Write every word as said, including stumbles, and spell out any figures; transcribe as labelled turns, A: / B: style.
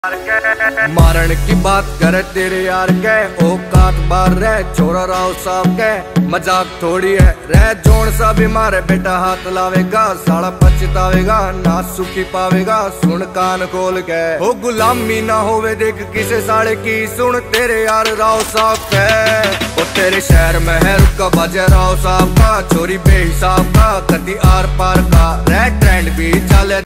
A: मारण की बात करे तेरे यार के औकात बार रह छोरा राव साहब के मजाक थोड़ी है रह जोन सा भी मारे बेटा हाथ लावेगा साला पछतावेगा ना सुखी पावेगा सुन कान खोल के हो गुलामी ना होवे देख किसे साले की सुन तेरे यार राव साहब के ओ तेरे शहर में है रुका बाजा राव साहब का छोरी बेहिसाब का कदी आर पार का रह ट्रेंड भी चले।